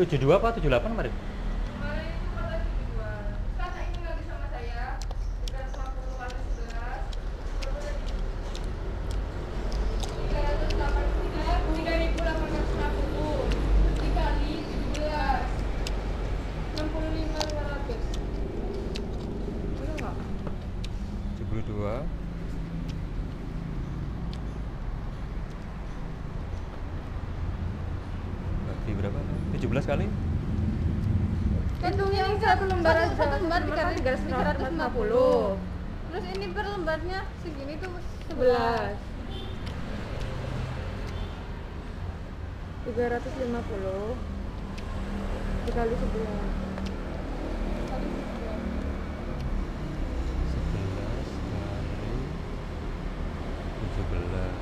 72 apa 78 kemarin? Kemarin itu kata 72. Kata ini lagi sama saya 350 kali 11. Berapa tadi? 3.850 dikali 17 65.500. Bener nggak? 72 bagi berapa? 17 kali? Itu yang satu lembar aja. Satu lembar dikali 350. Terus ini per lembarnya segini tuh 11. 350 dikali 11. 11 kali 17.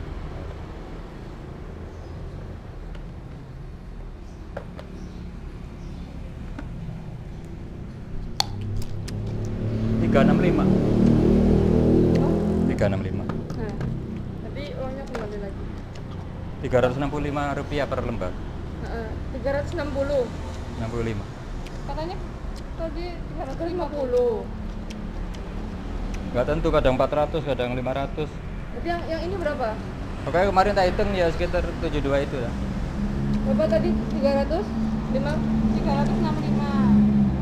Tiga enam lima. Nah, tapi uangnya kembali lagi. Rp365 per lembar. 360. 65. katanya tadi 350. Nggak tentu, kadang 400, kadang 500. Berarti yang ini berapa? Pokoknya kemarin tak hitung ya sekitar 72 itu ya. Berapa tadi? 300? 5? 365.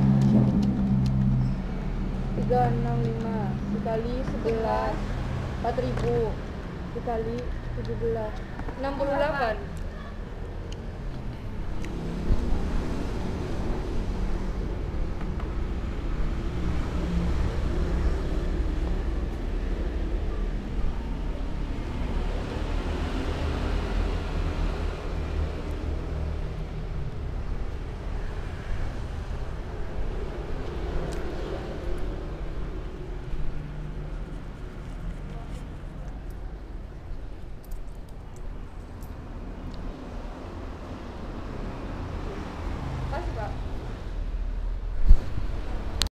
365 dikali 11 4.000 dikali 17 68